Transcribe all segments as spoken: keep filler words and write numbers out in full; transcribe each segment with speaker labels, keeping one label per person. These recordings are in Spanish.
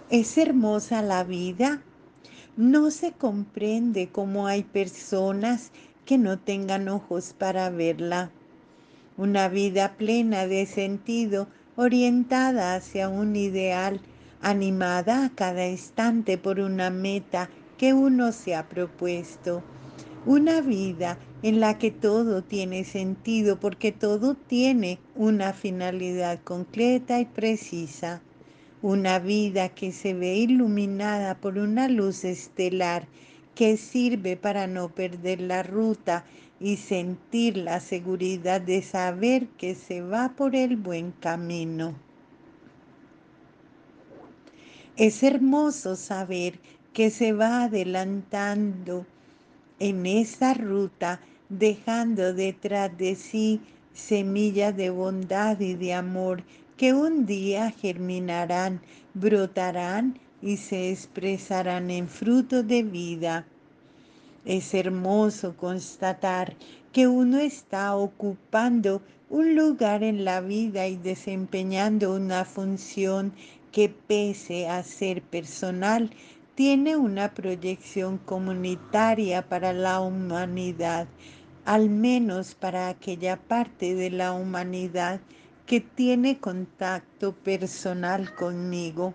Speaker 1: Es hermosa la vida. No se comprende cómo hay personas que no tengan ojos para verla. Una vida plena de sentido, orientada hacia un ideal, animada a cada instante por una meta que uno se ha propuesto. Una vida en la que todo tiene sentido porque todo tiene una finalidad concreta y precisa. Una vida que se ve iluminada por una luz estelar que sirve para no perder la ruta y sentir la seguridad de saber que se va por el buen camino. Es hermoso saber que se va adelantando en esa ruta, dejando detrás de sí semillas de bondad y de amor que un día germinarán, brotarán y se expresarán en frutos de vida. Es hermoso constatar que uno está ocupando un lugar en la vida y desempeñando una función que, pese a ser personal, tiene una proyección comunitaria para la humanidad, al menos para aquella parte de la humanidad que tiene contacto personal conmigo.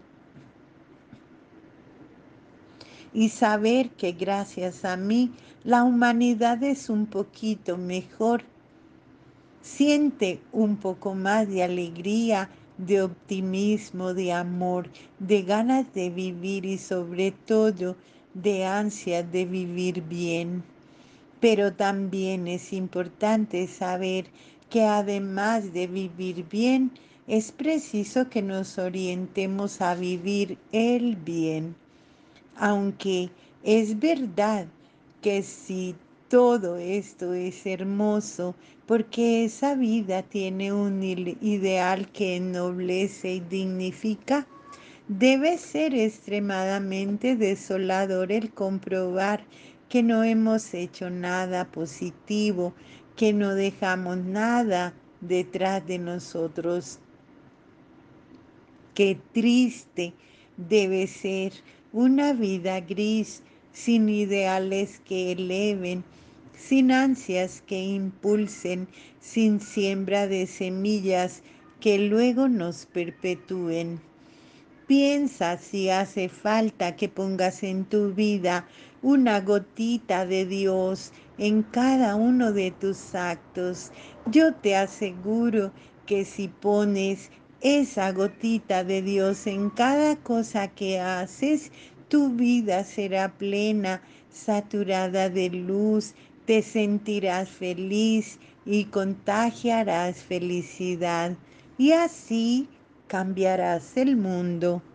Speaker 1: Y saber que gracias a mí la humanidad es un poquito mejor. Siente un poco más de alegría, de optimismo, de amor, de ganas de vivir y sobre todo de ansias de vivir bien. Pero también es importante saber que además de vivir bien, es preciso que nos orientemos a vivir el bien. Aunque es verdad que si todo esto es hermoso, porque esa vida tiene un ideal que ennoblece y dignifica, debe ser extremadamente desolador el comprobar que no hemos hecho nada positivo, que no dejamos nada detrás de nosotros. Qué triste debe ser una vida gris, sin ideales que eleven, sin ansias que impulsen, sin siembra de semillas que luego nos perpetúen. Piensa si hace falta que pongas en tu vida una gotita de Dios en cada uno de tus actos. Yo te aseguro que si pones esa gotita de Dios en cada cosa que haces, tu vida será plena, saturada de luz, te sentirás feliz y contagiarás felicidad. Y así cambiarás el mundo.